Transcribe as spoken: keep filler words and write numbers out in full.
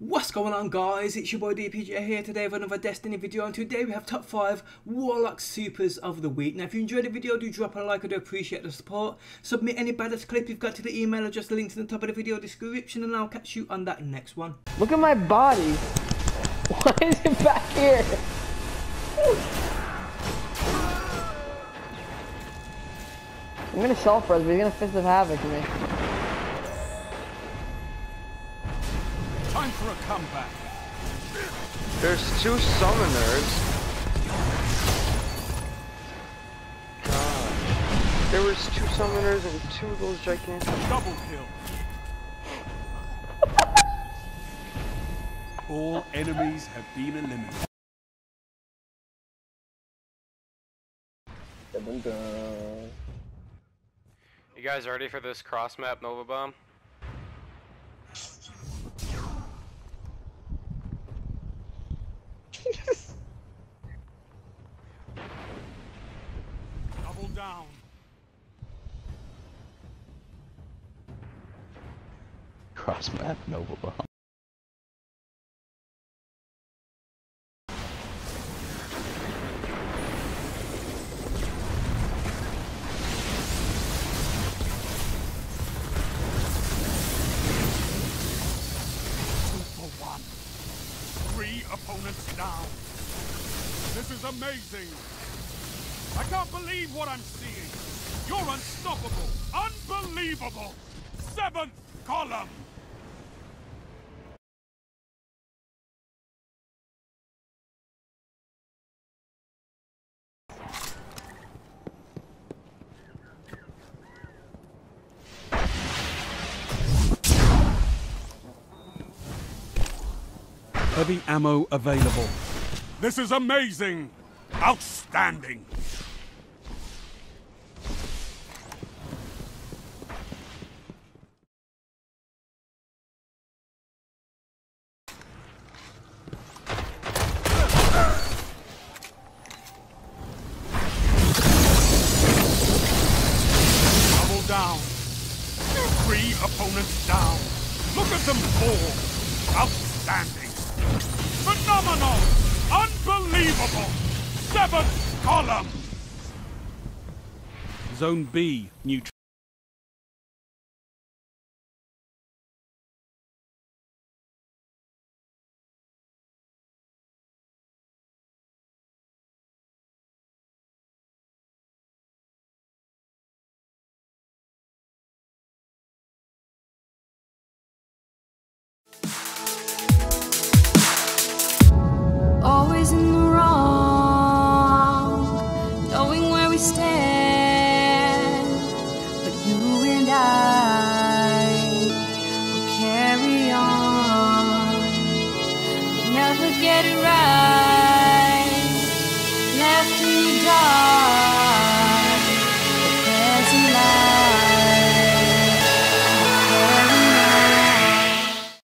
What's going on, guys? It's your boy D P J here today with another Destiny video, and today we have top five Warlock Supers of the week. Now if you enjoyed the video, do drop a like, I do appreciate the support. Submit any badass clip you've got to the email address linked in the top of the video description, and I'll catch you on that next one. Look at my body. Why is it back here? I'm gonna self-res, but he's gonna Fist of Havoc me. Time for a comeback. There's two summoners. God. There was two summoners and two of those gigantic. Double kill. All enemies have been eliminated. You guys ready for this cross map Nova Bomb? Double down. Cross map Nova Bomb. Three opponents down. This is amazing. I can't believe what I'm seeing. You're unstoppable. Unbelievable. Seventh column. Heavy ammo available. This is amazing! Outstanding! Double down. Three opponents down. Look at them fall. Outstanding. Phenomenal! Unbelievable! Seventh column! Zone B, neutral. Always in the wrong, knowing where we stand, but you and I will carry on. We never get it right, left in the dark.